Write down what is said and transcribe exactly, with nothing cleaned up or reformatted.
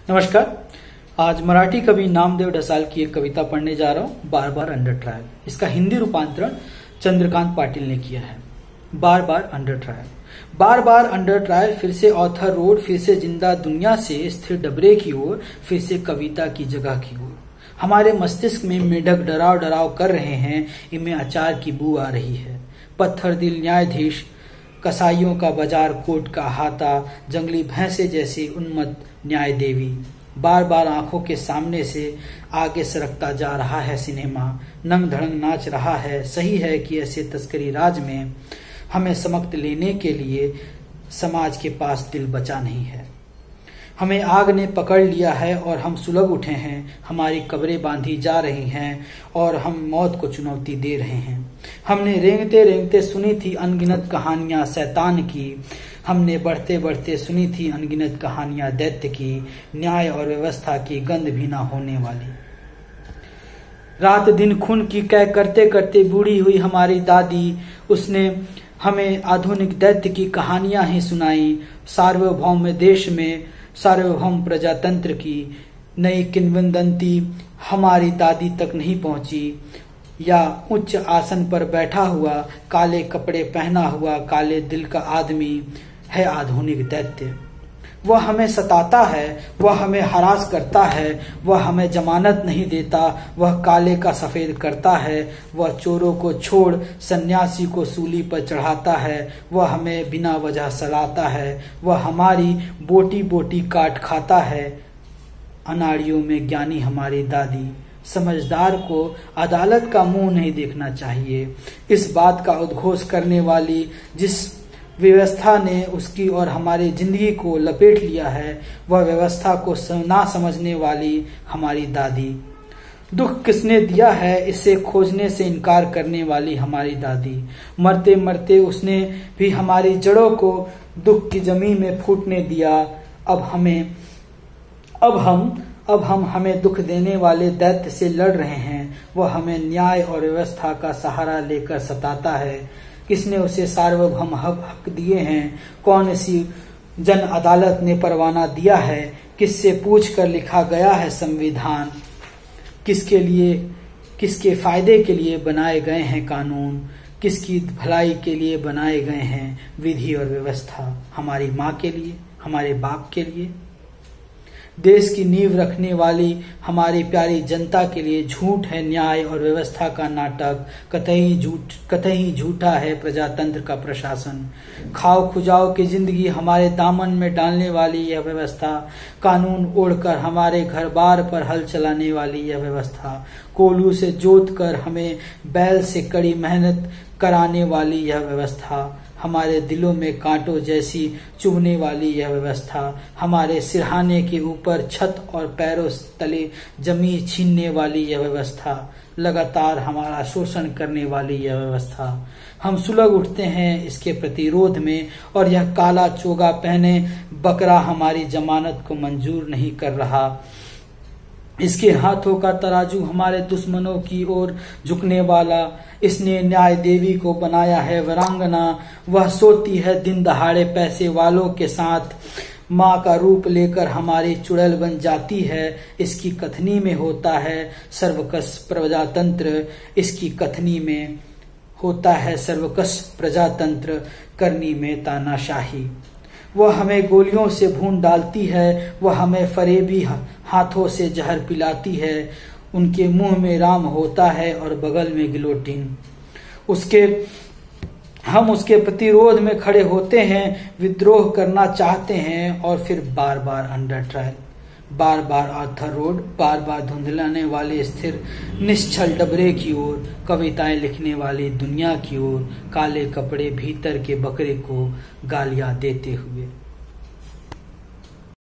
नमस्कार। आज मराठी कवि नामदेव ढसाल की एक कविता पढ़ने जा रहा हूँ, बार बार अंडर ट्रायल। इसका हिंदी रूपांतरण चंद्रकांत पाटिल ने किया है। बार बार अंडर ट्रायल, बार बार अंडर ट्रायल, फिर से ऑथर रोड, फिर से जिंदा दुनिया से स्थिर डबरे की ओर, फिर से कविता की जगह की ओर। हमारे मस्तिष्क में मेढक डराव डराव कर रहे हैं, इनमें अचार की बू आ रही है। पत्थर दिल न्यायाधीश, कसाईयों का बाजार, कोट का हाथा, जंगली भैंसे जैसी उन्मत्त न्याय देवी। बार बार आंखों के सामने से आगे सरकता जा रहा है सिनेमा, नंग धड़ंग नाच रहा है। सही है कि ऐसे तस्करी राज में हमें समक्त लेने के लिए समाज के पास दिल बचा नहीं है। हमें आग ने पकड़ लिया है और हम सुलग उठे हैं। हमारी कब्रें बांधी जा रही हैं और हम मौत को चुनौती दे रहे हैं। हमने रेंगते रेंगते सुनी थी अनगिनत कहानियां शैतान की। हमने बढ़ते बढ़ते सुनी थी अनगिनत कहानियां दैत्य की, न्याय और व्यवस्था की गंध भी ना होने वाली। रात दिन खून की कै करते करते बूढ़ी हुई हमारी दादी, उसने हमें आधुनिक दैत्य की कहानियां ही सुनाई। सार्वभौम देश में सार्वभौम प्रजातंत्र की नई किंवदंती हमारी दादी तक नहीं पहुंची। या उच्च आसन पर बैठा हुआ, काले कपड़े पहना हुआ, काले दिल का आदमी है आधुनिक दैत्य। वह हमें सताता है, वह हमें हरास करता है, वह हमें जमानत नहीं देता, वह काले का सफेद करता है, वह चोरों को छोड़ सन्यासी को सूली पर चढ़ाता है, वह हमें बिना वजह सलाता है, वह हमारी बोटी बोटी काट खाता है। अनाड़ियों में ज्ञानी हमारी दादी, समझदार को अदालत का मुंह नहीं देखना चाहिए। इस बात का उद्घोष करने वाली जिस व्यवस्था ने उसकी और हमारी जिंदगी को लपेट लिया है, वह व्यवस्था को ना समझने वाली हमारी दादी। दुख किसने दिया है, इसे खोजने से इनकार करने वाली हमारी दादी। मरते मरते उसने भी हमारी जड़ों को दुख की जमीन में फूटने दिया। अब हमें अब हम अब हम हमें दुख देने वाले दैत्य से लड़ रहे हैं। वह हमें न्याय और व्यवस्था का सहारा लेकर सताता है। किसने उसे सार्वभौम हक दिए हैं? कौन सी जन अदालत ने परवाना दिया है? किससे पूछ कर लिखा गया है संविधान? किसके लिए, किसके फायदे के लिए बनाए गए हैं कानून? किसकी भलाई के लिए बनाए गए हैं विधि और व्यवस्था? हमारी माँ के लिए, हमारे बाप के लिए, देश की नींव रखने वाली हमारी प्यारी जनता के लिए झूठ है न्याय और व्यवस्था का नाटक। कतई झूठ कतई झूठा है प्रजातंत्र का प्रशासन। खाओ खुजाओ की जिंदगी हमारे दामन में डालने वाली यह व्यवस्था, कानून ओढ़कर हमारे घर बार पर हल चलाने वाली यह व्यवस्था, कोलू से जोत कर हमें बैल से कड़ी मेहनत कराने वाली यह व्यवस्था, हमारे दिलों में कांटों जैसी चुभने वाली यह व्यवस्था, हमारे सिरहाने के ऊपर छत और पैरों तले जमीन छीनने वाली यह व्यवस्था, लगातार हमारा शोषण करने वाली यह व्यवस्था। हम सुलग उठते हैं इसके प्रतिरोध में और यह काला चोगा पहने बकरा हमारी जमानत को मंजूर नहीं कर रहा। इसके हाथों का तराजू हमारे दुश्मनों की ओर झुकने वाला। इसने न्याय देवी को बनाया है वीरांगना। वह सोती है दिन दहाड़े पैसे वालों के साथ, माँ का रूप लेकर हमारी चुड़ैल बन जाती है। इसकी कथनी में होता है सर्वकष प्रजातंत्र, इसकी कथनी में होता है सर्वकष प्रजातंत्र, करनी में तानाशाही। वह हमें गोलियों से भून डालती है, वह हमें फरेबी हाथों से जहर पिलाती है। उनके मुंह में राम होता है और बगल में गिलोटिन। उसके हम उसके प्रतिरोध में खड़े होते हैं, विद्रोह करना चाहते हैं और फिर बार बार अंडर ट्रायल। बार बार आर्थर रोड, बार बार धुंधलाने वाले स्थिर निश्चल डबरे की ओर, कविताएं लिखने वाली दुनिया की ओर, काले कपड़े भीतर के बकरे को गालियां देते हुए।